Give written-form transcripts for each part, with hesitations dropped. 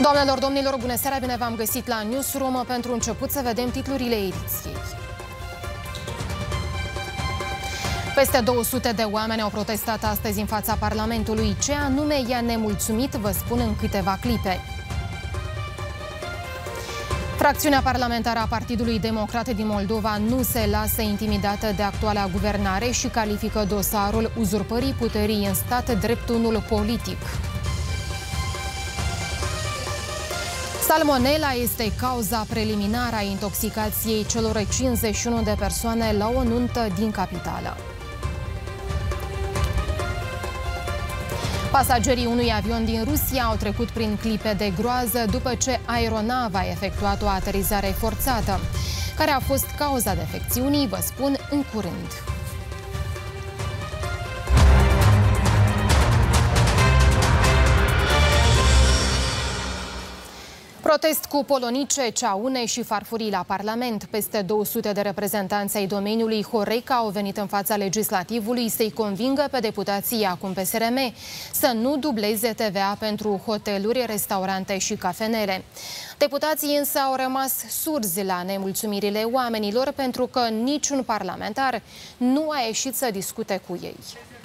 Doamnelor, domnilor, bună seara, bine v-am găsit la Newsroom. Pentru început să vedem titlurile ediției. Peste 200 de oameni au protestat astăzi în fața Parlamentului. Ce anume i-a nemulțumit, vă spun în câteva clipe. Fracțiunea parlamentară a Partidului Democrat din Moldova nu se lasă intimidată de actuala guvernare și califică dosarul uzurpării puterii în stat drept unul politic. Salmonella este cauza preliminară a intoxicației celor 51 de persoane la o nuntă din capitală. Pasagerii unui avion din Rusia au trecut prin clipe de groază după ce aeronava a efectuat o aterizare forțată. Care a fost cauza defecțiunii, vă spun în curând. Protest cu polonice, ceaune și farfurii la Parlament. Peste 200 de reprezentanți ai domeniului Horeca au venit în fața legislativului să-i convingă pe deputații acum PSRM să nu dubleze TVA pentru hoteluri, restaurante și cafenele. Deputații însă au rămas surzi la nemulțumirile oamenilor pentru că niciun parlamentar nu a ieșit să discute cu ei.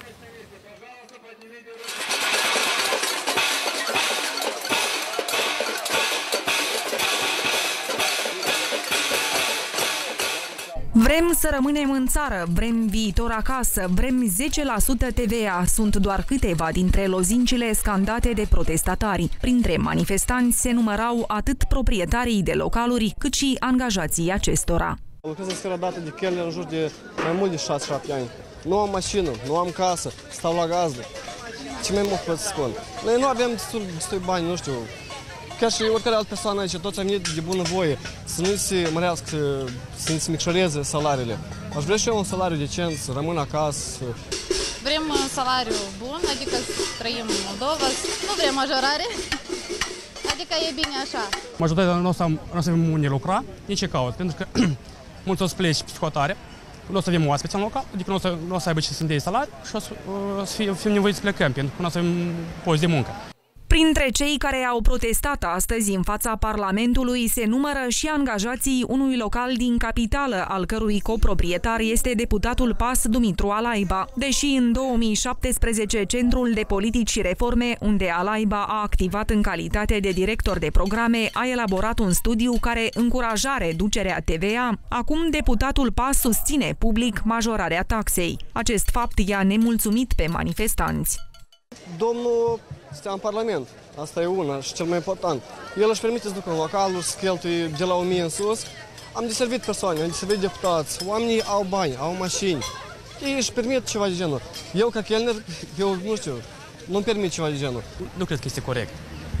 Vrem să rămânem în țară, vrem viitor acasă, vrem 10% TVA. Sunt doar câteva dintre lozincile scandate de protestatari. Printre manifestanți se numărau atât proprietarii de localuri, cât și angajații acestora. Lucrez în sfera dată de chelner în jur de mai mult de 6-7 ani. Nu am mașină, nu am casă, stau la gazdă. Ce mai mult pot să spun? Noi nu avem destui bani, nu știu. Chiar și oricare altă persoană aici, toți am venit de bunăvoie, să nu se mărească, să nu se micșoreze salariile. Aș vrea și eu un salariu decent, să rămân acasă. Vrem un salariu bun, adică să trăim în Moldova, nu vrem majorare, adică e bine așa. Majoritatea noastră nu o să avem unde lucra, nici ce caut, pentru că mulți o să plece psihotare, nu o să avem oaspeți în local, adică nu o să aibă ce să-mi dea salariu și o să fim nevoiți să plecăm, pentru că nu o să avem post de muncă. Printre cei care au protestat astăzi în fața Parlamentului se numără și angajații unui local din capitală, al cărui coproprietar este deputatul PAS Dumitru Alaiba. Deși în 2017 Centrul de Politici și Reforme, unde Alaiba a activat în calitate de director de programe, a elaborat un studiu care încuraja reducerea TVA, acum deputatul PAS susține public majorarea taxei. Acest fapt i-a nemulțumit pe manifestanți. Domnul stea în Parlament, asta e una și cel mai important. El își permite să ducă în localuri, să cheltuie de la 1000 în sus. Am deservit persoane, am deservit deputați, oamenii au bani, au mașini. Ei își permit ceva de genul. Eu, ca chelner, eu nu știu, nu-mi permit ceva de genul. Nu cred că este corect.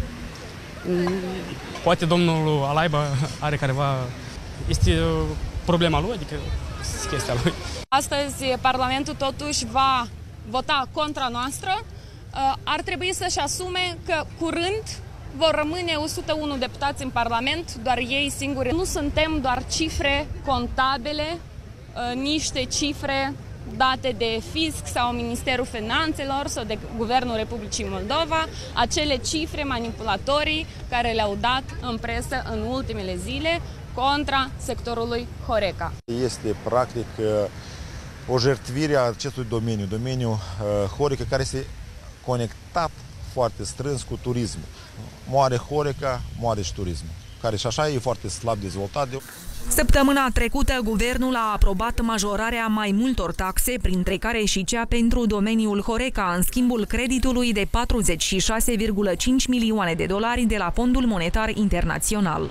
Poate domnul Alaiba are careva... Este problema lui, adică chestia lui. Astăzi Parlamentul totuși va vota contra noastră. Ar trebui să-și asume că curând vor rămâne 101 deputați în Parlament, doar ei singuri. Nu suntem doar cifre contabile, niște cifre date de Fisc sau Ministerul Finanțelor sau de Guvernul Republicii Moldova, acele cifre manipulatorii care le-au dat în presă în ultimele zile contra sectorului Horeca. Este practic o jertfire a acestui domeniu Horeca, care se conectat foarte strâns cu turismul. Moare Horeca, moare și turismul, care și așa e foarte slab dezvoltat. Săptămâna trecută, guvernul a aprobat majorarea mai multor taxe, printre care și cea pentru domeniul Horeca, în schimbul creditului de 46,5 milioane de dolari de la Fondul Monetar Internațional.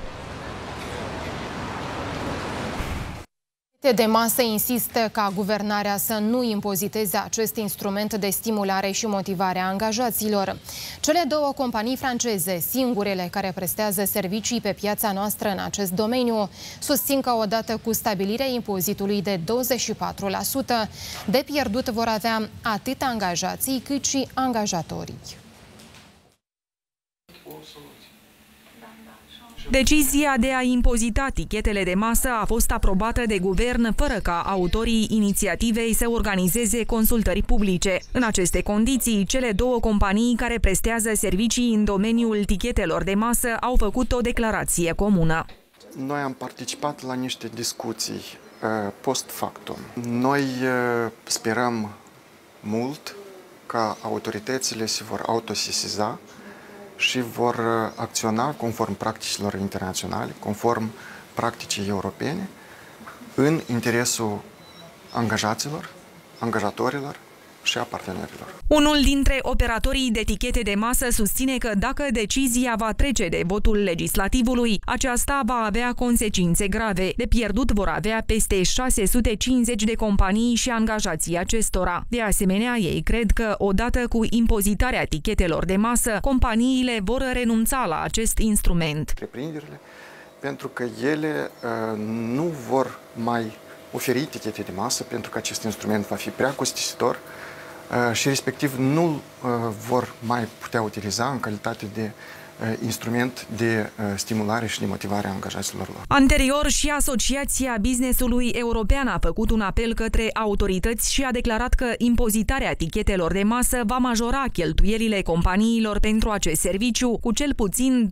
De masă insistă ca guvernarea să nu impoziteze acest instrument de stimulare și motivare a angajaților. Cele două companii franceze, singurele care prestează servicii pe piața noastră în acest domeniu, susțin că odată cu stabilirea impozitului de 24%, de pierdut vor avea atât angajații cât și angajatorii. Decizia de a impozita tichetele de masă a fost aprobată de guvern fără ca autorii inițiativei să organizeze consultări publice. În aceste condiții, cele două companii care prestează servicii în domeniul tichetelor de masă au făcut o declarație comună. Noi am participat la niște discuții post factum. Noi sperăm mult că autoritățile se vor autosesiza și vor acționa conform practicilor internaționale, conform practicii europene, în interesul angajaților, angajatorilor și a partenerilor. Unul dintre operatorii de tichete de masă susține că dacă decizia va trece de votul legislativului, aceasta va avea consecințe grave. De pierdut vor avea peste 650 de companii și angajații acestora. De asemenea, ei cred că odată cu impozitarea tichetelor de masă, companiile vor renunța la acest instrument. Întreprinderile, pentru că ele nu vor mai oferi tichete de masă, pentru că acest instrument va fi prea costisitor și respectiv nu vor mai putea utiliza în calitate de instrument de stimulare și de motivare a angajaților lor. Anterior, și Asociația Business-ului European a făcut un apel către autorități și a declarat că impozitarea tichetelor de masă va majora cheltuielile companiilor pentru acest serviciu cu cel puțin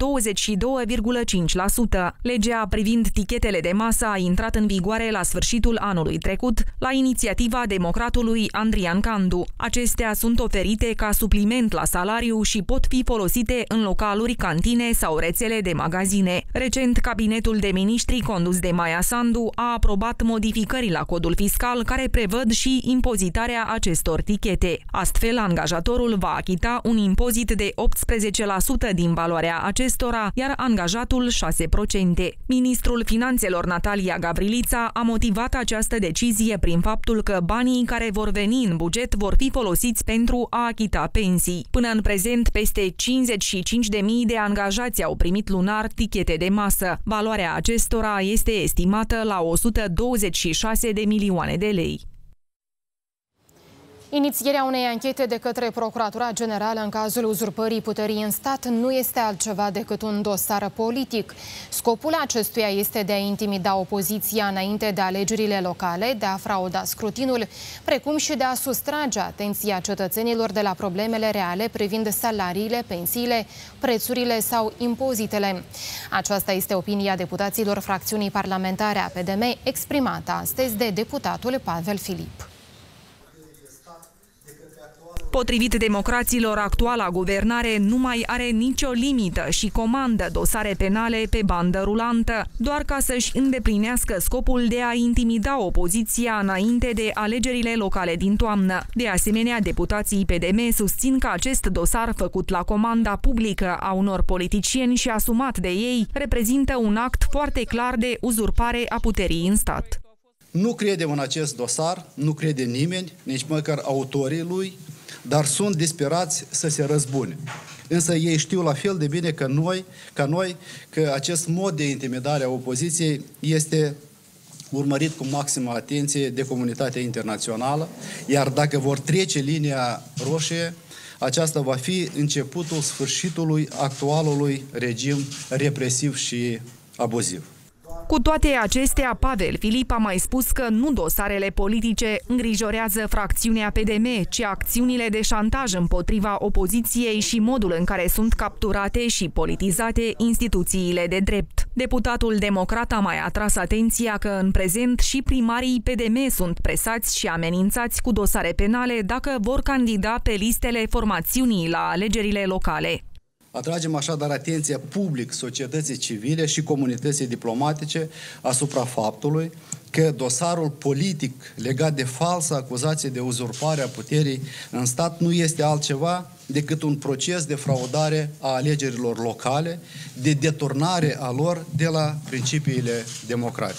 22,5%. Legea privind tichetele de masă a intrat în vigoare la sfârșitul anului trecut, la inițiativa democratului Andrian Candu. Acestea sunt oferite ca supliment la salariu și pot fi folosite în localuri, cantine sau rețele de magazine. Recent, cabinetul de miniștri condus de Maia Sandu a aprobat modificări la codul fiscal care prevăd și impozitarea acestor tichete. Astfel, angajatorul va achita un impozit de 18% din valoarea acestora, iar angajatul 6%. Ministrul Finanțelor Natalia Gavrilița a motivat această decizie prin faptul că banii care vor veni în buget vor fi folosiți pentru a achita pensii. Până în prezent, peste 55.000 de angajați au primit lunar tichete de masă. Valoarea acestora este estimată la 126 de milioane de lei. Inițierea unei anchete de către Procuratura Generală în cazul uzurpării puterii în stat nu este altceva decât un dosar politic. Scopul acestuia este de a intimida opoziția înainte de alegerile locale, de a frauda scrutinul, precum și de a sustrage atenția cetățenilor de la problemele reale privind salariile, pensiile, prețurile sau impozitele. Aceasta este opinia deputaților fracțiunii parlamentare a PDM, exprimată astăzi de deputatul Pavel Filip. Potrivit democraților, actuala guvernare nu mai are nicio limită și comandă dosare penale pe bandă rulantă, doar ca să-și îndeplinească scopul de a intimida opoziția înainte de alegerile locale din toamnă. De asemenea, deputații PDM susțin că acest dosar făcut la comanda publică a unor politicieni și asumat de ei reprezintă un act foarte clar de uzurpare a puterii în stat. Nu credem în acest dosar, nu crede nimeni, nici măcar autorii lui, dar sunt disperați să se răzbune. Însă ei știu la fel de bine ca noi că acest mod de intimidare a opoziției este urmărit cu maximă atenție de comunitatea internațională, iar dacă vor trece linia roșie, aceasta va fi începutul sfârșitului actualului regim represiv și abuziv. Cu toate acestea, Pavel Filip a mai spus că nu dosarele politice îngrijorează fracțiunea PDM, ci acțiunile de șantaj împotriva opoziției și modul în care sunt capturate și politizate instituțiile de drept. Deputatul democrat a mai atras atenția că în prezent și primarii PDM sunt presați și amenințați cu dosare penale dacă vor candida pe listele formațiunii la alegerile locale. Atragem așadar atenția public societății civile și comunității diplomatice asupra faptului că dosarul politic legat de falsă acuzație de uzurpare a puterii în stat nu este altceva decât un proces de fraudare a alegerilor locale, de deturnare a lor de la principiile democratice.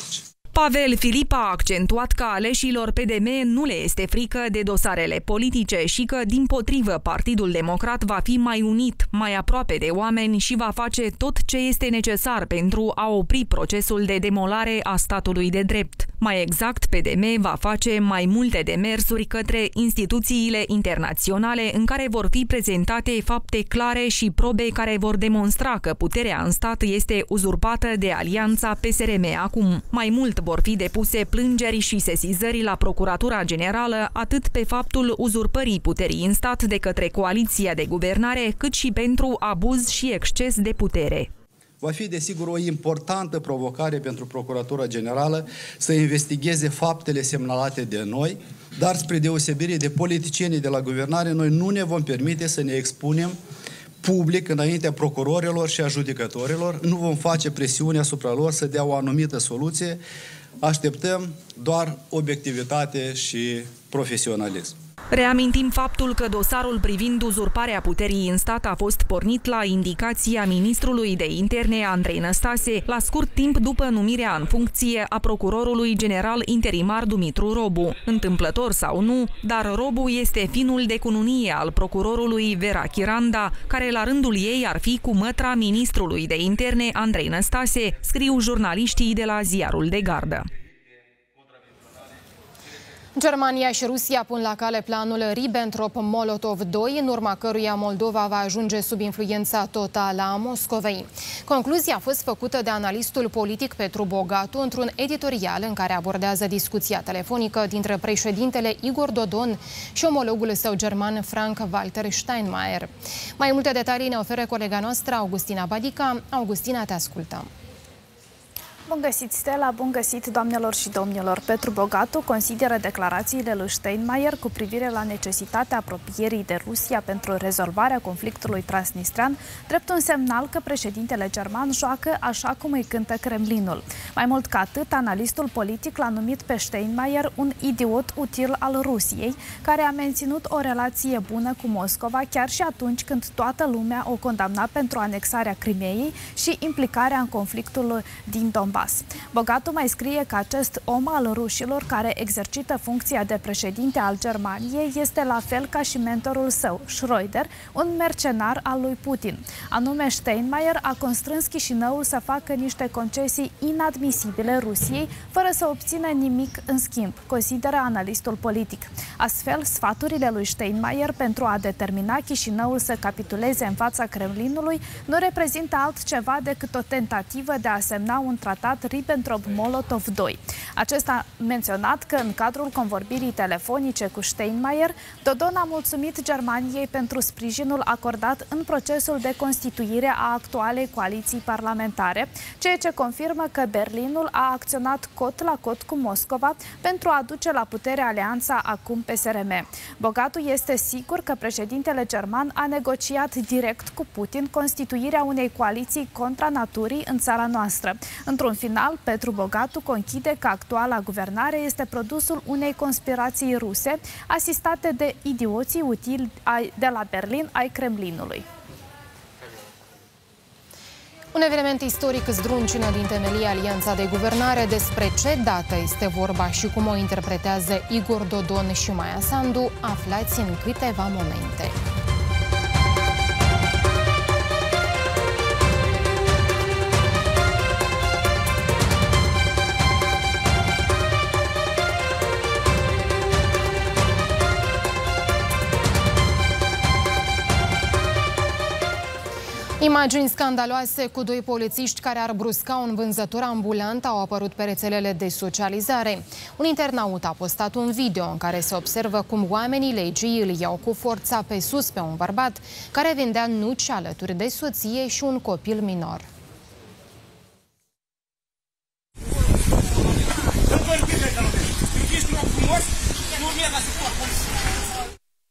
Pavel Filip a accentuat că aleșilor PDM nu le este frică de dosarele politice și că, dimpotrivă, Partidul Democrat va fi mai unit, mai aproape de oameni și va face tot ce este necesar pentru a opri procesul de demolare a statului de drept. Mai exact, PDM va face mai multe demersuri către instituțiile internaționale în care vor fi prezentate fapte clare și probe care vor demonstra că puterea în stat este uzurpată de alianța PSRM acum. Mai mult, vor fi depuse plângeri și sesizări la Procuratura Generală atât pe faptul uzurpării puterii în stat de către coaliția de guvernare, cât și pentru abuz și exces de putere. Va fi, desigur, o importantă provocare pentru Procuratura Generală să investigheze faptele semnalate de noi, dar spre deosebire de politicienii de la guvernare, noi nu ne vom permite să ne expunem public înaintea procurorilor și a judecătorilor, nu vom face presiune asupra lor să dea o anumită soluție, așteptăm doar obiectivitate și profesionalism. Reamintim faptul că dosarul privind uzurparea puterii în stat a fost pornit la indicația ministrului de interne Andrei Năstase, la scurt timp după numirea în funcție a procurorului general interimar Dumitru Robu. Întâmplător sau nu, dar Robu este finul de cununie al procurorului Vera Chiranda, care la rândul ei ar fi cu mătra ministrului de interne Andrei Năstase, scriu jurnaliștii de la Ziarul de Gardă. Germania și Rusia pun la cale planul Ribbentrop-Molotov-II, în urma căruia Moldova va ajunge sub influența totală a Moscovei. Concluzia a fost făcută de analistul politic Petru Bogatu într-un editorial în care abordează discuția telefonică dintre președintele Igor Dodon și omologul său german Frank-Walter Steinmeier. Mai multe detalii ne oferă colega noastră Augustina Badica. Augustina, te ascultăm. Bun găsit, Stella, bun găsit, doamnelor și domnilor. Petru Bogatu consideră declarațiile lui Steinmeier cu privire la necesitatea apropierii de Rusia pentru rezolvarea conflictului transnistrean drept un semnal că președintele german joacă așa cum îi cântă Kremlinul. Mai mult ca atât, analistul politic l-a numit pe Steinmeier un idiot util al Rusiei, care a menținut o relație bună cu Moscova chiar și atunci când toată lumea o condamna pentru anexarea Crimeei și implicarea în conflictul din Donbass. Bogatu mai scrie că acest om al rușilor care exercită funcția de președinte al Germaniei este la fel ca și mentorul său, Schröder, un mercenar al lui Putin. Anume, Steinmeier a constrâns Chișinăul să facă niște concesii inadmisibile Rusiei, fără să obțină nimic în schimb, consideră analistul politic. Astfel, sfaturile lui Steinmeier pentru a determina Chișinăul să capituleze în fața Kremlinului nu reprezintă altceva decât o tentativă de a semna un tratat Ribbentrop-Molotov-II. Acesta a menționat că în cadrul convorbirii telefonice cu Steinmeier, Dodon a mulțumit Germaniei pentru sprijinul acordat în procesul de constituire a actualei coaliții parlamentare, ceea ce confirmă că Berlinul a acționat cot la cot cu Moscova pentru a aduce la putere alianța acum PSRM. Bogatu este sigur că președintele german a negociat direct cu Putin constituirea unei coaliții contra naturii în țara noastră. Într-un final, Petru Bogatu conchide că actuala guvernare este produsul unei conspirații ruse asistate de idioții utili de la Berlin ai Kremlinului. Un eveniment istoric zdruncină din temelie alianța de guvernare. Despre ce dată este vorba și cum o interpretează Igor Dodon și Maia Sandu, aflați în câteva momente. Imagini scandaloase cu doi polițiști care ar brusca un vânzător ambulant au apărut pe rețelele de socializare. Un internaut a postat un video în care se observă cum oamenii legii îl iau cu forța pe sus pe un bărbat care vendea nuci alături de soție și un copil minor.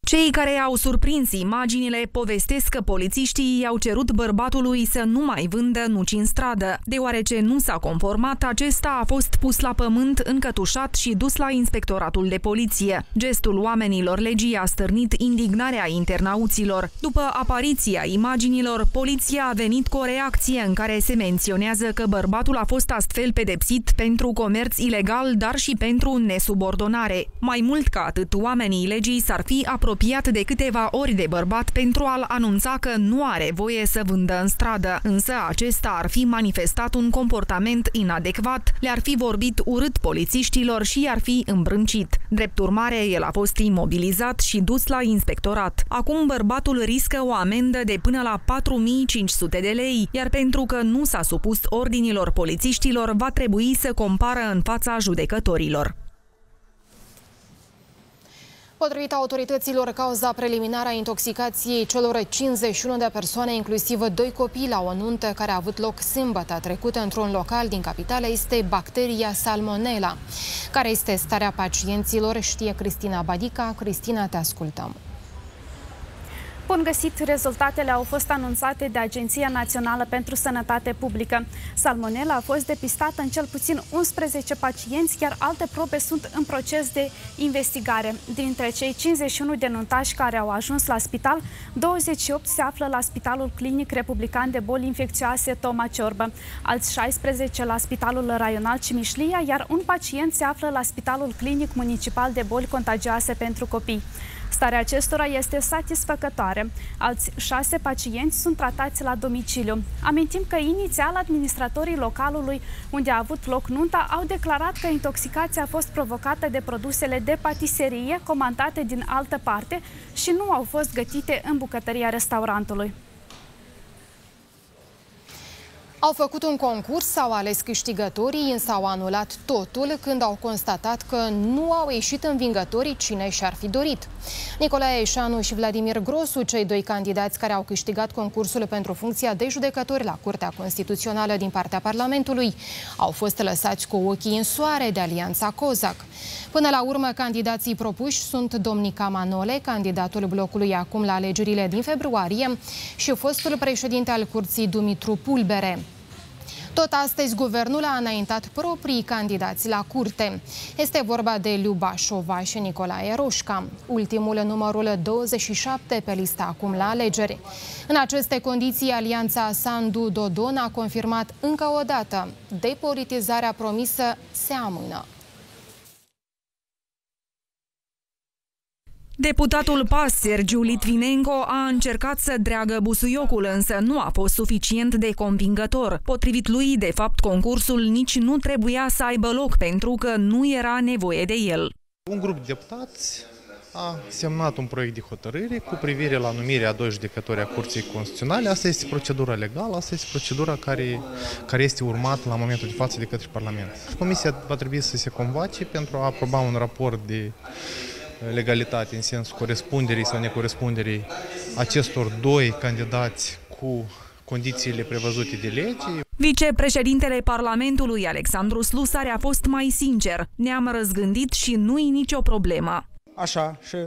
Cei care au surprins imaginile povestesc că polițiștii i-au cerut bărbatului să nu mai vândă nuci în stradă. Deoarece nu s-a conformat, acesta a fost pus la pământ, încătușat și dus la inspectoratul de poliție. Gestul oamenilor legii a stârnit indignarea internauților. După apariția imaginilor, poliția a venit cu o reacție în care se menționează că bărbatul a fost astfel pedepsit pentru comerț ilegal, dar și pentru nesubordonare. Mai mult ca atât, oamenii legii s-ar fi apropiat de câteva ori de bărbat pentru a-l anunța că nu are voie să vândă în stradă, însă acesta ar fi manifestat un comportament inadecvat, le-ar fi vorbit urât polițiștilor și i-ar fi îmbrâncit. Drept urmare, el a fost imobilizat și dus la inspectorat. Acum bărbatul riscă o amendă de până la 4.500 de lei, iar pentru că nu s-a supus ordinilor polițiștilor, va trebui să compară în fața judecătorilor. Potrivit autorităților, cauza preliminară a intoxicației celor 51 de persoane, inclusiv 2 copii, la o nuntă care a avut loc sâmbătă trecută într-un local din capitală, este bacteria Salmonella. Care este starea pacienților, știe Cristina Badica. Cristina, te ascultăm. Bun găsit! Rezultatele au fost anunțate de Agenția Națională pentru Sănătate Publică. Salmonella a fost depistată în cel puțin 11 pacienți, iar alte probe sunt în proces de investigare. Dintre cei 51 de nuntași care au ajuns la spital, 28 se află la Spitalul Clinic Republican de Boli Infecțioase Toma Ciorbă, alți 16 la Spitalul Raional Cimișlia, iar un pacient se află la Spitalul Clinic Municipal de Boli Contagioase pentru Copii. Starea acestora este satisfăcătoare. Alți 6 pacienți sunt tratați la domiciliu. Amintim că inițial administratorii localului unde a avut loc nunta au declarat că intoxicația a fost provocată de produsele de patiserie comandate din altă parte și nu au fost gătite în bucătăria restaurantului. Au făcut un concurs, s-au ales câștigătorii, însă au anulat totul când au constatat că nu au ieșit învingătorii cine și-ar fi dorit. Nicolae Eșanu și Vladimir Grosu, cei 2 candidați care au câștigat concursul pentru funcția de judecători la Curtea Constituțională din partea Parlamentului, au fost lăsați cu ochii în soare de Alianța Cozac. Până la urmă, candidații propuși sunt Domnica Manole, candidatul blocului acum la alegerile din februarie, și fostul președinte al Curții Dumitru Pulbere. Tot astăzi, guvernul a înaintat proprii candidați la curte. Este vorba de Liuba Șova și Nicolae Roșca, ultimul numărul 27 pe lista acum la alegeri. În aceste condiții, Alianța Sandu-Dodon a confirmat încă o dată: depolitizarea promisă se amână. Deputatul PAS, Sergiu Litvinenko, a încercat să dreagă busuiocul, însă nu a fost suficient de convingător. Potrivit lui, de fapt, concursul nici nu trebuia să aibă loc, pentru că nu era nevoie de el. Un grup de deputați a semnat un proiect de hotărâre cu privire la numirea a 2 judecători a Curții Constituționale. Asta este procedura legală, asta este procedura care este urmată la momentul de față de către Parlament. Comisia va trebui să se convoace pentru a aproba un raport de legalitate în sensul corespunderii sau necorespunderii acestor 2 candidați cu condițiile prevăzute de lege. Vicepreședintele Parlamentului, Alexandru Slusare, a fost mai sincer: ne-am răzgândit și nu-i nicio problemă. Așa, și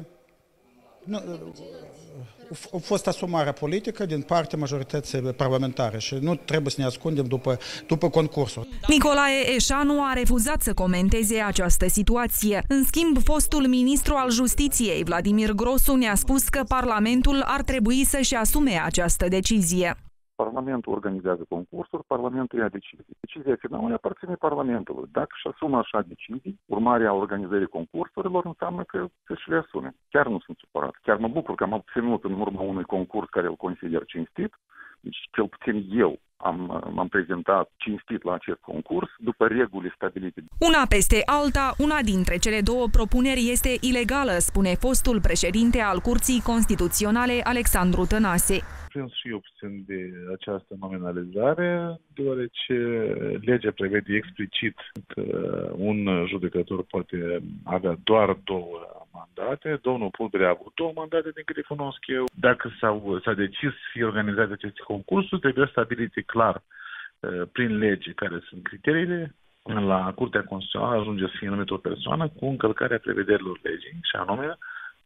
a fost asumarea politică din partea majorității parlamentare și nu trebuie să ne ascundem după concursul. Nicolae Eșanu a refuzat să comenteze această situație. În schimb, fostul ministru al Justiției, Vladimir Grosu, ne-a spus că Parlamentul ar trebui să-și asume această decizie. Parlamentul organizează concursuri, Parlamentul ia decizii. Decizia finală aparține Parlamentului. Dacă își asumă așa decizii, urmarea organizării concursurilor înseamnă că să-și le asume. Chiar nu sunt supărat. Chiar mă bucur că am obținut în urma unui concurs care îl consider cinstit. Deci, cel puțin eu m-am prezentat cinstit la acest concurs, după regulile stabilite. Una peste alta, una dintre cele 2 propuneri este ilegală, spune fostul președinte al Curții Constituționale, Alexandru Tănase. Prins și eu puțin de această nominalizare, deoarece legea prevede explicit că un judecător poate avea doar 2 mandate. Domnul Pulbere a avut 2 mandate, din câte cunosc eu. Dacă s-a decis să fie organizate aceste concursuri, trebuie stabilite clar prin lege care sunt criteriile. La Curtea Constituțională ajunge să fie numită o persoană cu încălcarea prevederilor legii, și anume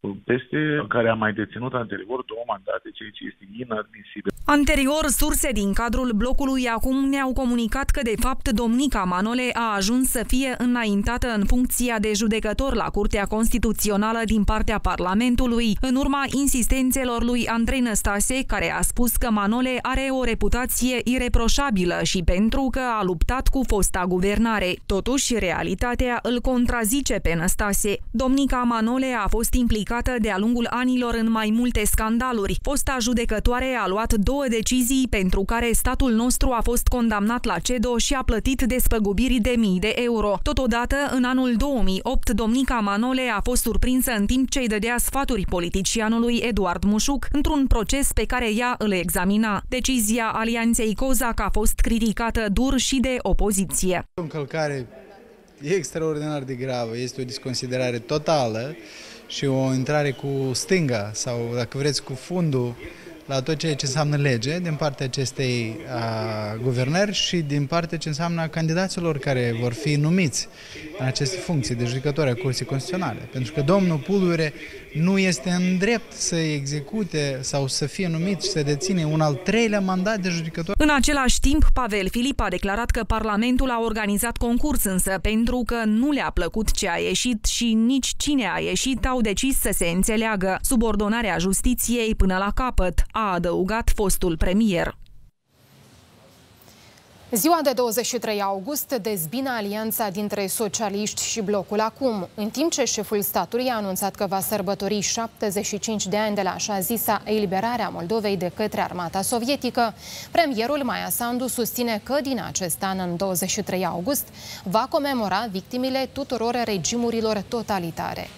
care a mai deținut anterior 2 mandate, ceea ce este inadmisibil. Anterior, surse din cadrul blocului acum ne-au comunicat că, de fapt, domnica Manole a ajuns să fie înaintată în funcția de judecător la Curtea Constituțională din partea Parlamentului, în urma insistențelor lui Andrei Năstase, care a spus că Manole are o reputație ireproșabilă și pentru că a luptat cu fosta guvernare. Totuși, realitatea îl contrazice pe Năstase. Domnica Manole a fost implicată de-a lungul anilor în mai multe scandaluri. Fosta judecătoare a luat 2 decizii pentru care statul nostru a fost condamnat la CEDO și a plătit despăgubiri de mii de euro. Totodată, în anul 2008, domnica Manole a fost surprinsă în timp ce îi dădea sfaturi politicianului Eduard Mușuc într-un proces pe care ea îl examina. Decizia Alianței Cozac a fost criticată dur și de opoziție. O încălcare extraordinar de gravă, este o desconsiderare totală și o intrare cu stânga sau, dacă vreți, cu fundul la tot ceea ce înseamnă lege din partea acestei guvernări și din partea ce înseamnă candidaților care vor fi numiți în aceste funcții de judecători a Curții Constituționale. Pentru că domnul Puluire nu este în drept să execute sau să fie numit și să deține un al 3-lea mandat de judecător. În același timp, Pavel Filip a declarat că Parlamentul a organizat concurs, însă pentru că nu le-a plăcut ce a ieșit și nici cine a ieșit, au decis să se înțeleagă subordonarea justiției până la capăt, a adăugat fostul premier. Ziua de 23 august dezbină alianța dintre socialiști și blocul Acum, în timp ce șeful statului a anunțat că va sărbători 75 de ani de la așa zisa eliberare a Moldovei de către armata sovietică. Premierul Maia Sandu susține că din acest an, în 23 august, va comemora victimele tuturor regimurilor totalitare.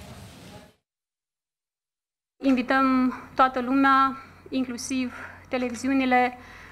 Invităm toată lumea, inclusiv televiziunile,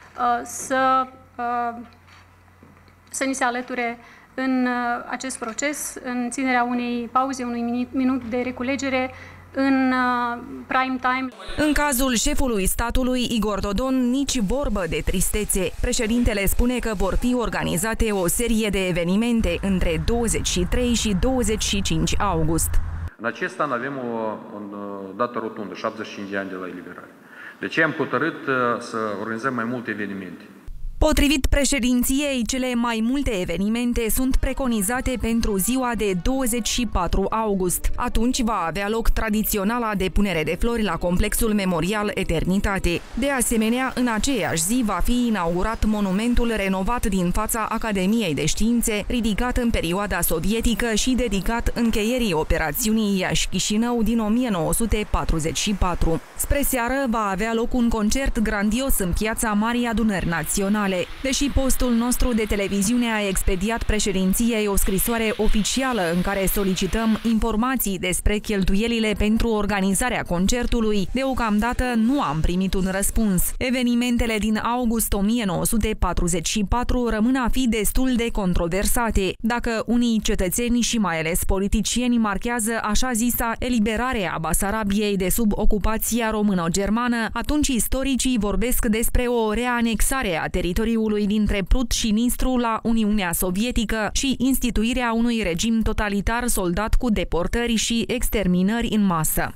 să ni se alăture în acest proces, în ținerea unei pauze, unui minut de reculegere în prime time. În cazul șefului statului, Igor Dodon, nici vorbă de tristețe. Președintele spune că vor fi organizate o serie de evenimente între 23 și 25 august. În acest an avem o dată rotundă, 75 de ani de la eliberare. De ce am hotărât să organizăm mai multe evenimente? Potrivit președinției, cele mai multe evenimente sunt preconizate pentru ziua de 24 august. Atunci va avea loc tradiționala depunere de flori la complexul memorial Eternitate. De asemenea, în aceeași zi va fi inaugurat monumentul renovat din fața Academiei de Științe, ridicat în perioada sovietică și dedicat încheierii operațiunii Iași-Chișinău din 1944. Spre seară va avea loc un concert grandios în piața Marii Adunări Naționale. Deși postul nostru de televiziune a expediat președinției o scrisoare oficială în care solicităm informații despre cheltuielile pentru organizarea concertului, deocamdată nu am primit un răspuns. Evenimentele din august 1944 rămân a fi destul de controversate. Dacă unii cetățeni și mai ales politicieni marchează așa zisa eliberare a Basarabiei de sub ocupația româno-germană, atunci istoricii vorbesc despre o reanexare a teritoriului dintre Prut și Nistru la Uniunea Sovietică și instituirea unui regim totalitar soldat cu deportări și exterminări în masă.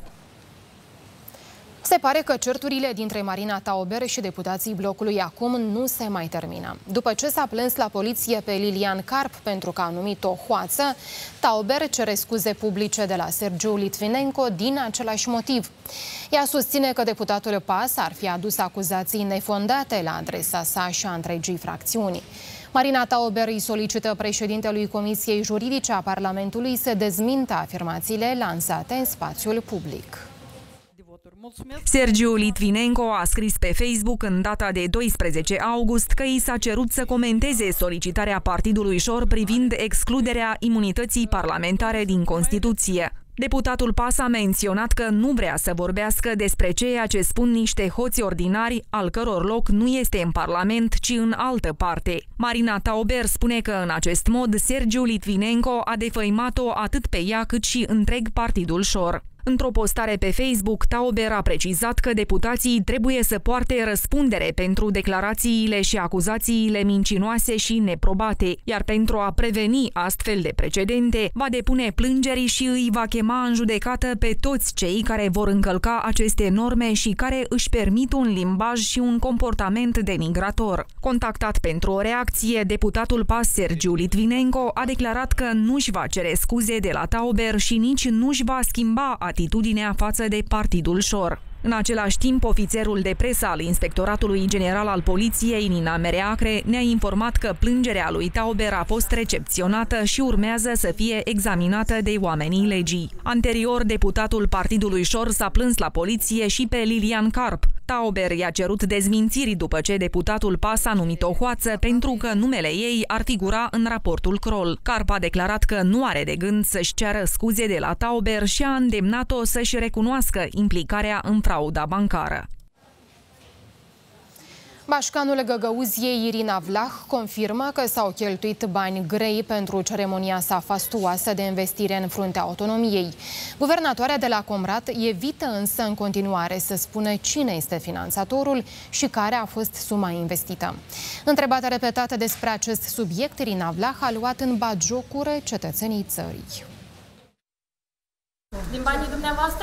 Se pare că certurile dintre Marina Tauber și deputații blocului Acum nu se mai termină. După ce s-a plâns la poliție pe Lilian Carp pentru că a numit-o hoață, Tauber cere scuze publice de la Sergiu Litvinenko din același motiv. Ea susține că deputatul PAS ar fi adus acuzații nefondate la adresa sa și a întregii fracțiuni. Marina Tauber îi solicită președintelui Comisiei Juridice a Parlamentului să dezmintă afirmațiile lansate în spațiul public. Sergiu Litvinenko a scris pe Facebook în data de 12 august că i s-a cerut să comenteze solicitarea Partidului Șor privind excluderea imunității parlamentare din Constituție. Deputatul PAS a menționat că nu vrea să vorbească despre ceea ce spun niște hoți ordinari, al căror loc nu este în Parlament, ci în altă parte. Marina Tauber spune că în acest mod Sergiu Litvinenko a defăimat-o atât pe ea cât și întreg Partidul Șor. Într-o postare pe Facebook, Tauber a precizat că deputații trebuie să poarte răspundere pentru declarațiile și acuzațiile mincinoase și neprobate, iar pentru a preveni astfel de precedente, va depune plângeri și îi va chema în judecată pe toți cei care vor încălca aceste norme și care își permit un limbaj și un comportament denigrator. Contactat pentru o reacție, deputatul PAS Sergiu Litvinenko a declarat că nu-și va cere scuze de la Tauber și nici nu-și va schimba atitudinea față de Partidul Șor. În același timp, ofițerul de presă al Inspectoratului General al Poliției, Nina Mereacre, ne-a informat că plângerea lui Tauber a fost recepționată și urmează să fie examinată de oamenii legii. Anterior, deputatul Partidului Șor s-a plâns la poliție și pe Lilian Carp. Tauber i-a cerut dezmințiri după ce deputatul PAS a numit-o hoață pentru că numele ei ar figura în raportul Kroll. Carp a declarat că nu are de gând să-și ceară scuze de la Tauber și a îndemnat-o să-și recunoască implicarea în frauda bancară. Bașcanul Găgăuziei Irina Vlah confirmă că s-au cheltuit bani grei pentru ceremonia sa fastuoasă de investire în fruntea autonomiei. Guvernatoarea de la Comrat evită însă în continuare să spună cine este finanțatorul și care a fost suma investită. Întrebată repetată despre acest subiect, Irina Vlah a luat în batjocură cetățenii țării. Din banii dumneavoastră?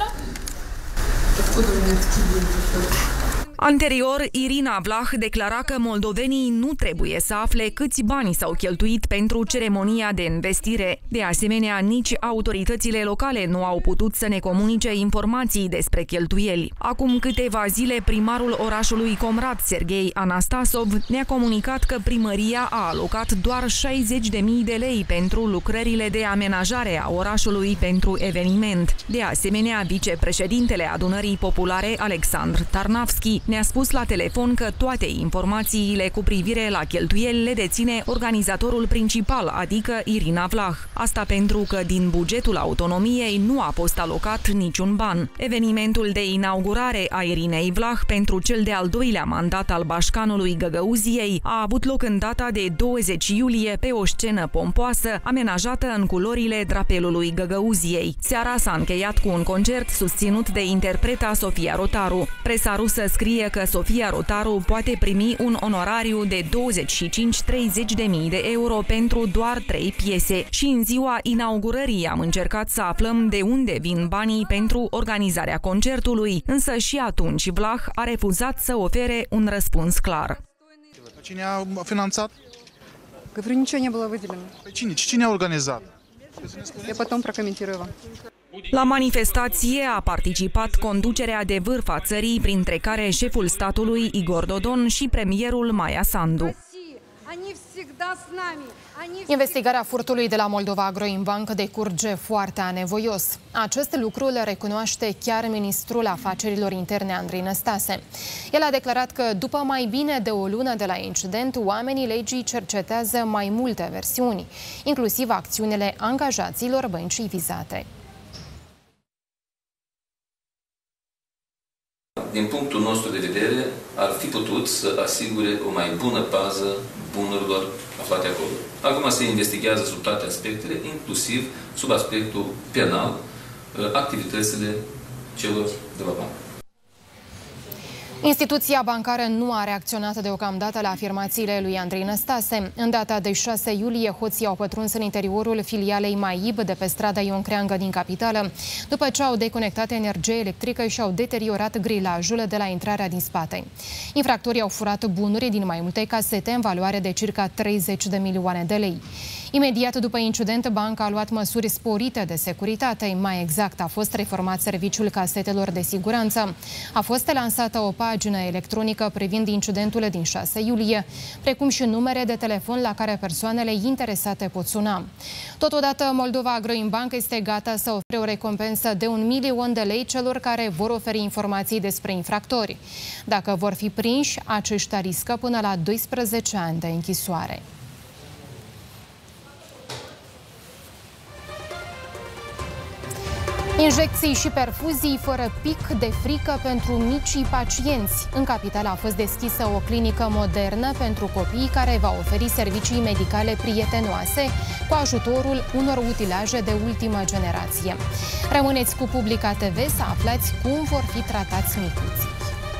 Anterior, Irina Vlah declara că moldovenii nu trebuie să afle câți bani s-au cheltuit pentru ceremonia de investire. De asemenea, nici autoritățile locale nu au putut să ne comunice informații despre cheltuieli. Acum câteva zile, primarul orașului Comrat, Serghei Anastasov, ne-a comunicat că primăria a alocat doar 60.000 de lei pentru lucrările de amenajare a orașului pentru eveniment. De asemenea, vicepreședintele Adunării Populare, Alexandru Tarnavski, ne-a spus la telefon că toate informațiile cu privire la cheltuieli le deține organizatorul principal, adică Irina Vlah. Asta pentru că din bugetul autonomiei nu a fost alocat niciun ban. Evenimentul de inaugurare a Irinei Vlah pentru cel de-al doilea mandat al bașcanului Găgăuziei a avut loc în data de 20 iulie pe o scenă pompoasă, amenajată în culorile drapelului Găgăuziei. Seara s-a încheiat cu un concert susținut de interpreta Sofia Rotaru. Presa rusă scrie că Sofia Rotaru poate primi un onorariu de 25-30.000 de euro pentru doar 3 piese. Și în ziua inaugurării am încercat să aflăm de unde vin banii pentru organizarea concertului, însă și atunci Vlah a refuzat să ofere un răspuns clar. Cine a finanțat? Говорю, ничего не было выделено. Cine a organizat? Я потом прокомментирую вам. La manifestație a participat conducerea de vârf a țării, printre care șeful statului Igor Dodon și premierul Maia Sandu. Investigarea furtului de la Moldova Agroinbank decurge foarte anevoios. Acest lucru le recunoaște chiar ministrul afacerilor interne Andrei Năstase. El a declarat că după mai bine de o lună de la incident, oamenii legii cercetează mai multe versiuni, inclusiv acțiunile angajaților băncii vizate. Din punctul nostru de vedere, ar fi putut să asigure o mai bună pază bunurilor aflate acolo. Acum se investigează sub toate aspectele, inclusiv sub aspectul penal, activitățile celor de la bancă. Instituția bancară nu a reacționat deocamdată la afirmațiile lui Andrei Năstase. În data de 6 iulie, hoții au pătruns în interiorul filialei Maib de pe strada Ion Creangă din capitală, după ce au deconectat energie electrică și au deteriorat grilajul de la intrarea din spate. Infractorii au furat bunuri din mai multe casete în valoare de circa 30 de milioane de lei. Imediat după incident, banca a luat măsuri sporite de securitate. Mai exact, a fost reformat serviciul casetelor de siguranță. A fost lansată o pagină electronică privind incidentul din 6 iulie, precum și numere de telefon la care persoanele interesate pot suna. Totodată, Moldova Agroinbank este gata să ofere o recompensă de 1 milion de lei celor care vor oferi informații despre infractori. Dacă vor fi prinși, aceștia riscă până la 12 ani de închisoare. Injecții și perfuzii fără pic de frică pentru micii pacienți. În capitală a fost deschisă o clinică modernă pentru copii care va oferi servicii medicale prietenoase cu ajutorul unor utilaje de ultimă generație. Rămâneți cu Publica TV să aflați cum vor fi tratați micuții.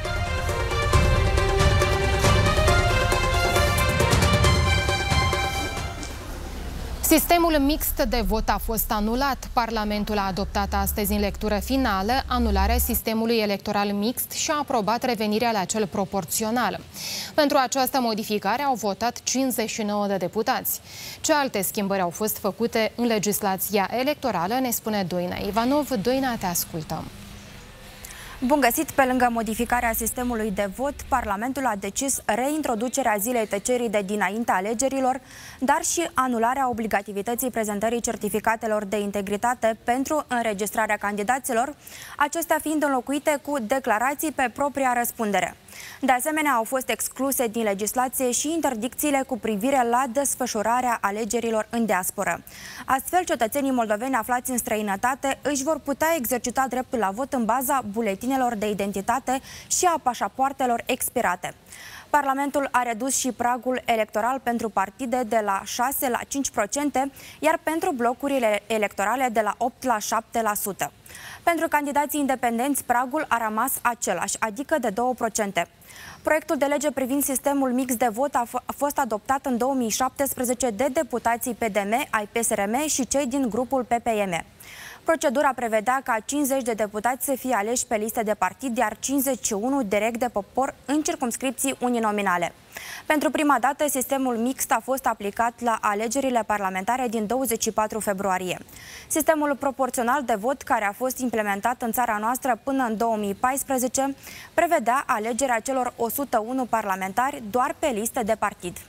Sistemul mixt de vot a fost anulat. Parlamentul a adoptat astăzi în lectură finală anularea sistemului electoral mixt și a aprobat revenirea la cel proporțional. Pentru această modificare au votat 59 de deputați. Ce alte schimbări au fost făcute în legislația electorală, ne spune Doina Ivanov. Doina, te ascultăm. Bun găsit! Pe lângă modificarea sistemului de vot, Parlamentul a decis reintroducerea zilei tăcerii de dinaintea alegerilor, dar și anularea obligativității prezentării certificatelor de integritate pentru înregistrarea candidaților, acestea fiind înlocuite cu declarații pe propria răspundere. De asemenea, au fost excluse din legislație și interdicțiile cu privire la desfășurarea alegerilor în diasporă. Astfel, cetățenii moldoveni aflați în străinătate își vor putea exercita dreptul la vot în baza buletinelor de identitate și a pașapoartelor expirate. Parlamentul a redus și pragul electoral pentru partide de la 6 la 5%, iar pentru blocurile electorale de la 8 la 7%. Pentru candidații independenți, pragul a rămas același, adică de 2%. Proiectul de lege privind sistemul mix de vot a fost adoptat în 2017 de deputații PDM, ai PSRM și cei din grupul PPM. Procedura prevedea ca 50 de deputați să fie aleși pe liste de partid, iar 51 direct de popor în circumscripții uninominale. Pentru prima dată, sistemul mixt a fost aplicat la alegerile parlamentare din 24 februarie. Sistemul proporțional de vot, care a fost implementat în țara noastră până în 2014, prevedea alegerea celor 101 parlamentari doar pe liste de partid.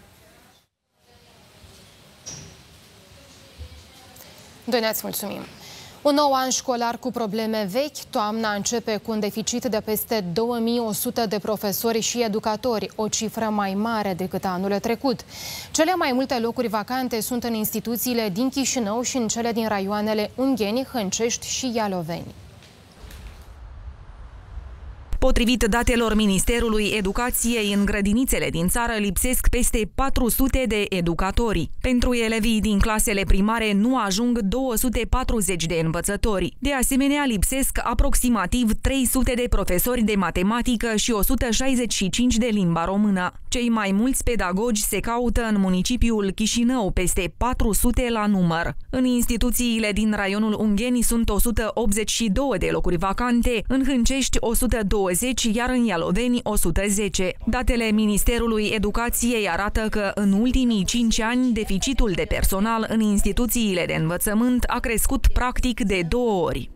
Doina, îți mulțumim! Un nou an școlar cu probleme vechi, toamna începe cu un deficit de peste 2100 de profesori și educatori, o cifră mai mare decât anul trecut. Cele mai multe locuri vacante sunt în instituțiile din Chișinău și în cele din raioanele Ungheni, Hâncești și Ialoveni. Potrivit datelor Ministerului Educației, în grădinițele din țară lipsesc peste 400 de educatori. Pentru elevii din clasele primare nu ajung 240 de învățători. De asemenea, lipsesc aproximativ 300 de profesori de matematică și 165 de limba română. Cei mai mulți pedagogi se caută în municipiul Chișinău, peste 400 la număr. În instituțiile din raionul Ungheni sunt 182 de locuri vacante, în Hâncești 120, iar în Ialoveni 110. Datele Ministerului Educației arată că în ultimii 5 ani deficitul de personal în instituțiile de învățământ a crescut practic de 2 ori.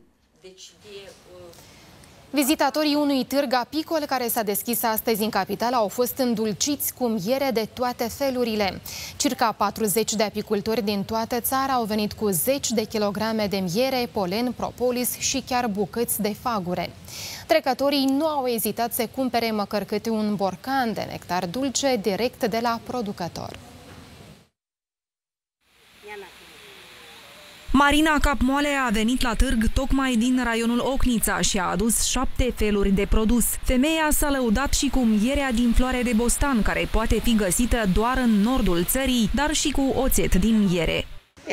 Vizitatorii unui târg apicol care s-a deschis astăzi în capitală au fost îndulciți cu miere de toate felurile. Circa 40 de apicultori din toată țara au venit cu 10 de kilograme de miere, polen, propolis și chiar bucăți de fagure. Trecătorii nu au ezitat să cumpere măcar câte un borcan de nectar dulce direct de la producător. Marina Capmoale a venit la târg tocmai din raionul Ochnița și a adus 7 feluri de produs. Femeia s-a lăudat și cu mierea din floare de bostan, care poate fi găsită doar în nordul țării, dar și cu oțet din miere.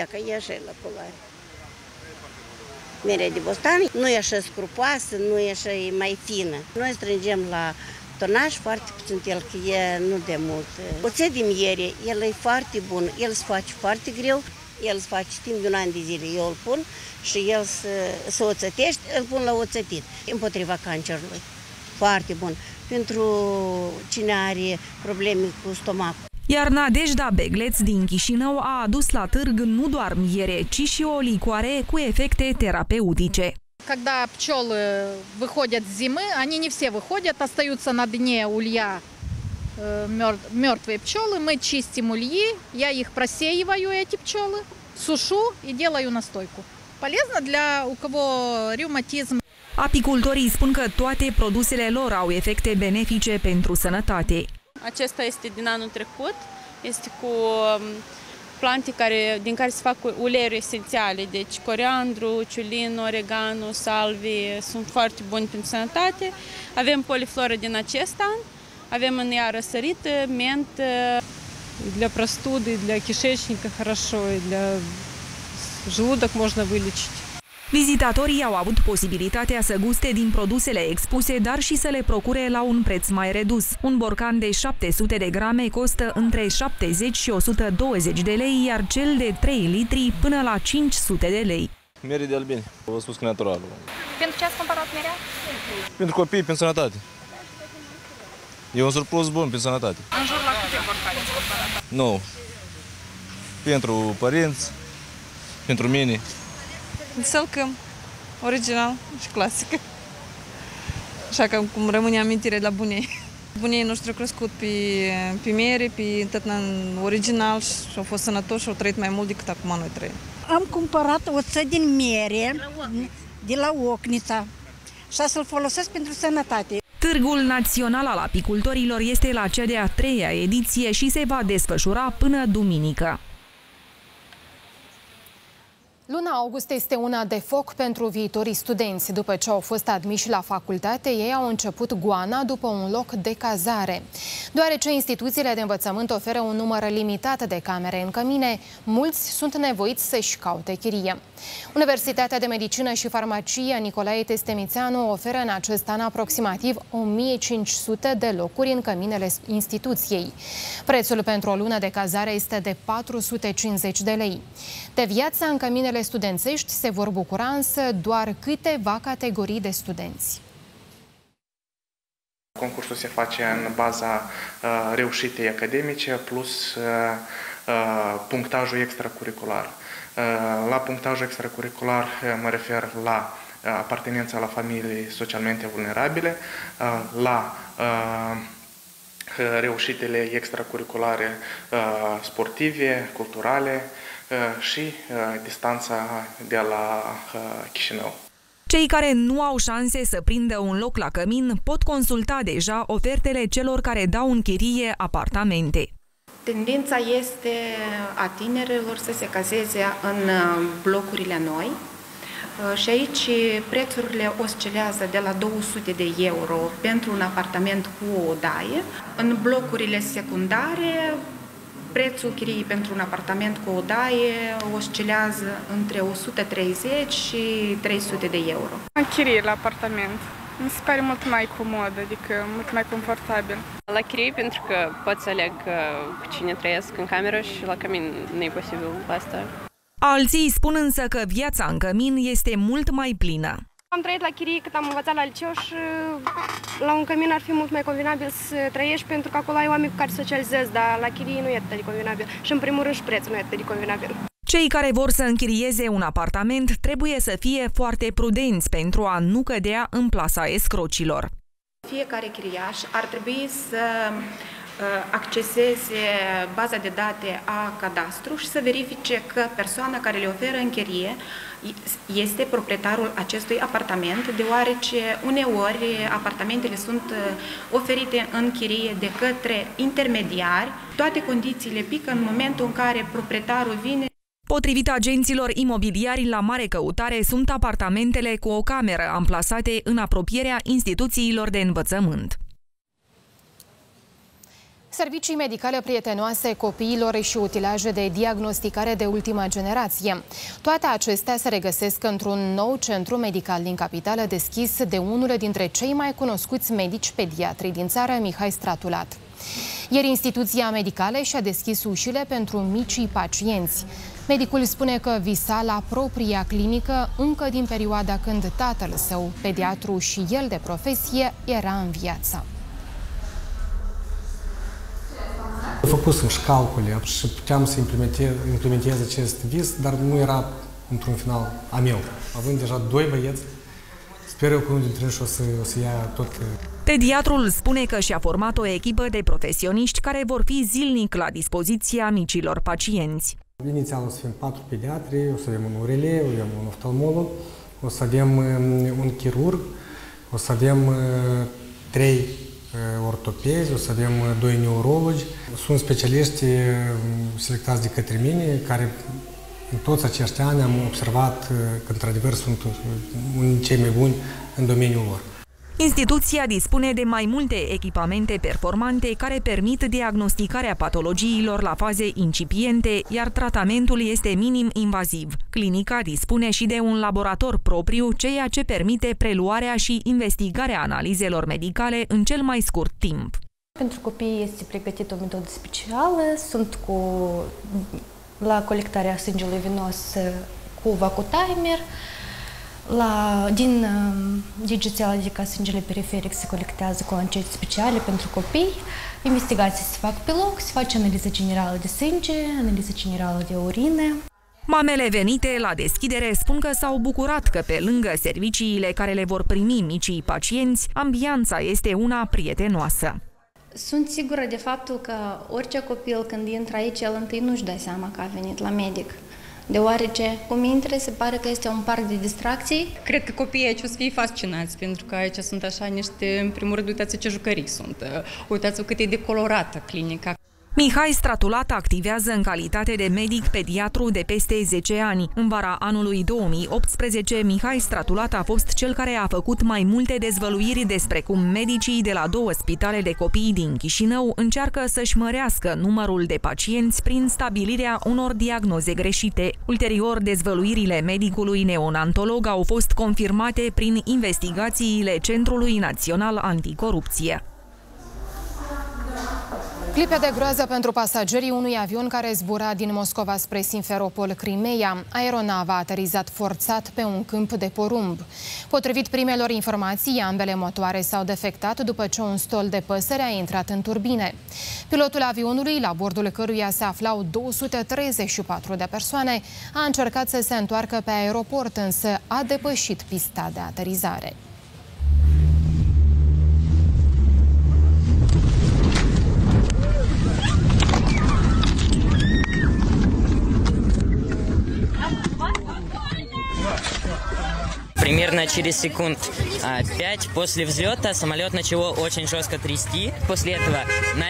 Mierea de bostan nu e așa scrupoasă, nu e așa mai fină. Noi strângem la tonaj foarte puțin el, că e nu de mult. Oțet de miere, el e foarte bun, el se face foarte greu. El se face timp de un an de zile, eu îl pun și el se oțătește, îl pun la oțătit, împotriva cancerului. Foarte bun. Pentru cine are probleme cu stomacul. Iar Nadejda Begleț din Chișinău a adus la târg nu doar miere, ci și o licoare cu efecte terapeutice. Когда пчелы выходят с зимы, они не все выходят, остаются на дне улья мертвые пчелы. Мы чистим ульи, я их просеиваю, эти пчелы, сушу и делаю настойку. Полезно для у кого ревматизм. Apicultorii spun că toate produsele lor au efecte benefice pentru sănătate. Acesta este din anul trecut, este cu plante din care se fac uleiuri esențiale, deci coriandru, ciulin, oregano, salvie, sunt foarte buni pentru sănătate. Avem polifloră din acest an, avem în ea răsărită, mentă. Для простуды, для кишечника хорошо, и для желудок можно вылечить. Vizitatorii au avut posibilitatea să guste din produsele expuse, dar și să le procure la un preț mai redus. Un borcan de 700 de grame costă între 70 și 120 de lei, iar cel de 3 litri până la 500 de lei. Mere de albine, vă spus că natural. Pentru ce ați cumpărat merea? Pentru copii, pentru sănătate. E un surplus bun pentru sănătate. În jur la câte borcane ați cumpărat? Nu. Pentru părinți, pentru mine. Sălcăm, original și clasică. Așa că cum rămâne amintire la bunei. Bunii noștri au crescut pe mere, pe tătnan original și au fost sănătoși și au trăit mai mult decât acum noi trăim. Am cumpărat oțet din mere de la Ocnița și să-l folosesc pentru sănătate. Târgul Național al Apicultorilor este la cea de-a 3-a ediție și se va desfășura până duminică. Luna august este una de foc pentru viitorii studenți. După ce au fost admiși la facultate, ei au început goana după un loc de cazare. Deoarece instituțiile de învățământ oferă un număr limitat de camere în cămine, mulți sunt nevoiți să-și caute chirie. Universitatea de Medicină și Farmacie Nicolae Testemițeanu oferă în acest an aproximativ 1500 de locuri în căminele instituției. Prețul pentru o lună de cazare este de 450 de lei. De viața în căminele studențești se vor bucura însă doar câteva categorii de studenți. Concursul se face în baza reușitei academice plus punctajul extracurricular. La punctajul extracurricular mă refer la apartenența la familii socialmente vulnerabile, la reușitele extracurriculare sportive, culturale și distanța de la Chișinău. Cei care nu au șanse să prindă un loc la cămin pot consulta deja ofertele celor care dau în chirie apartamente. Tendința este a tinerilor să se cazeze în blocurile noi și aici prețurile oscilează de la 200 de euro pentru un apartament cu o odaie. În blocurile secundare, prețul chiriei pentru un apartament cu o odaie oscilează între 130 și 300 de euro. Chirie la apartament. Mi se pare mult mai comod, adică mult mai confortabil. La chirie pentru că pot să aleg cu cine trăiesc în cameră și la cămin nu e posibil asta. Alții spun însă că viața în cămin este mult mai plină. Am trăit la chirie cât am învățat la liceu și la un cămin ar fi mult mai convenabil să trăiești pentru că acolo ai oameni cu care socializezi, dar la chirie nu e atât de convenabil și în primul rând și prețul nu e atât de convenabil. Cei care vor să închirieze un apartament trebuie să fie foarte prudenți pentru a nu cădea în plasa escrocilor. Fiecare chiriaș ar trebui să acceseze baza de date a cadastru și să verifice că persoana care le oferă închirie este proprietarul acestui apartament, deoarece uneori apartamentele sunt oferite în chirie de către intermediari. Toate condițiile pică în momentul în care proprietarul vine. Potrivit agenților imobiliari, la mare căutare sunt apartamentele cu o cameră amplasate în apropierea instituțiilor de învățământ. Servicii medicale prietenoase copiilor și utilaje de diagnosticare de ultimă generație. Toate acestea se regăsesc într-un nou centru medical din capitală deschis de unul dintre cei mai cunoscuți medici pediatri din țară, Mihai Stratulat. Ieri instituția medicală și-a deschis ușile pentru micii pacienți. Medicul spune că visa la propria clinică încă din perioada când tatăl său, pediatru și el de profesie, era în viață. Făcusem și calcule și puteam să implementez acest vis, dar nu era într-un final a meu. Având deja 2 băieți, sper eu că unul dintre ei o să ia tot. Pediatrul spune că și-a format o echipă de profesioniști care vor fi zilnic la dispoziția micilor pacienți. Inițial o să fim 4 pediatri, o să avem un urele, o să avem un oftalmolog, o să avem un chirurg, o să avem 3 ortopezi, o să avem 2 neurologi. Sunt specialiști selectați de către mine, care în toți acești ani am observat că, într-adevăr, sunt unii cei mai buni în domeniul lor. Instituția dispune de mai multe echipamente performante care permit diagnosticarea patologiilor la faze incipiente, iar tratamentul este minim invaziv. Clinica dispune și de un laborator propriu, ceea ce permite preluarea și investigarea analizelor medicale în cel mai scurt timp. Pentru copii este pregătită o metodă specială, sunt la colectarea sângelui venos cu vacutimer. Din digital, adică sângele periferic, se colectează cu lancete speciale pentru copii. Investigații se fac pe loc, se face analiză generală de sânge, analiză generală de urină. Mamele venite la deschidere spun că s-au bucurat că pe lângă serviciile care le vor primi micii pacienți, ambianța este una prietenoasă. Sunt sigură de faptul că orice copil când intră aici, el întâi nu-și dă seama că a venit la medic. Deoarece, cum intre, se pare că este un parc de distracții. Cred că copiii aici o să fie fascinați, pentru că aici sunt așa niște, în primul rând, uitați ce jucării sunt, uitați-vă cât e de colorată clinica. Mihai Stratulat activează în calitate de medic pediatru de peste 10 ani. În vara anului 2018, Mihai Stratulat a fost cel care a făcut mai multe dezvăluiri despre cum medicii de la 2 spitale de copii din Chișinău încearcă să-și mărească numărul de pacienți prin stabilirea unor diagnoze greșite. Ulterior, dezvăluirile medicului neonatolog au fost confirmate prin investigațiile Centrului Național Anticorupție. Clipe de groază pentru pasagerii unui avion care zbura din Moscova spre Simferopol, Crimeea. Aeronava a aterizat forțat pe un câmp de porumb. Potrivit primelor informații, ambele motoare s-au defectat după ce un stol de păsări a intrat în turbine. Pilotul avionului, la bordul căruia se aflau 234 de persoane, a încercat să se întoarcă pe aeroport, însă a depășit pista de aterizare. Примерно через секунд 5 после взлета самолет начало очень жестко трясти. После этого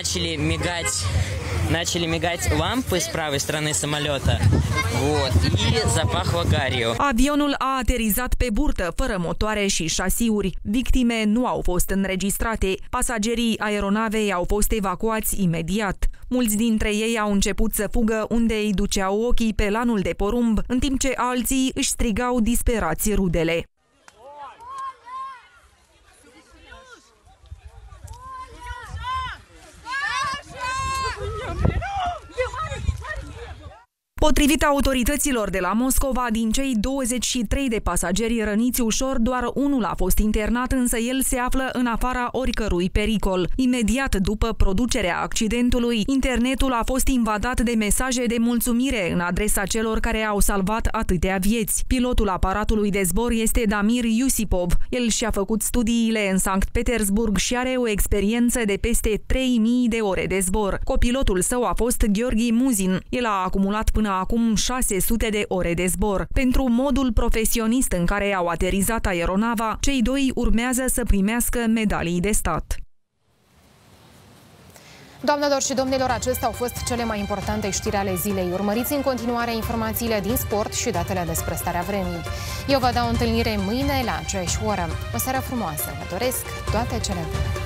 начали мигать лампы с правой стороны самолета. Вот, и запахло гарью. Avionul a aterizat pe burtă, fără motoare și șasiuri. Victime nu au fost înregistrate. Pasagerii aeronavei au fost evacuați imediat. Mulți dintre ei au început să fugă unde îi duceau ochii pe lanul de porumb, în timp ce alții își strigau disperați rudele. Potrivit autorităților de la Moscova, din cei 23 de pasageri răniți ușor, doar unul a fost internat, însă el se află în afara oricărui pericol. Imediat după producerea accidentului, internetul a fost invadat de mesaje de mulțumire în adresa celor care au salvat atâtea vieți. Pilotul aparatului de zbor este Damir Yusipov. El și-a făcut studiile în Sankt Petersburg și are o experiență de peste 3000 de ore de zbor. Copilotul său a fost Gheorghi Muzin. El a acumulat până acum 600 de ore de zbor. Pentru modul profesionist în care au aterizat aeronava, cei doi urmează să primească medalii de stat. Doamnelor și domnilor, acestea au fost cele mai importante știri ale zilei. Urmăriți în continuare informațiile din sport și datele despre starea vremii. Eu vă dau întâlnire mâine la aceeași oră. O seară frumoasă, vă doresc toate cele bune!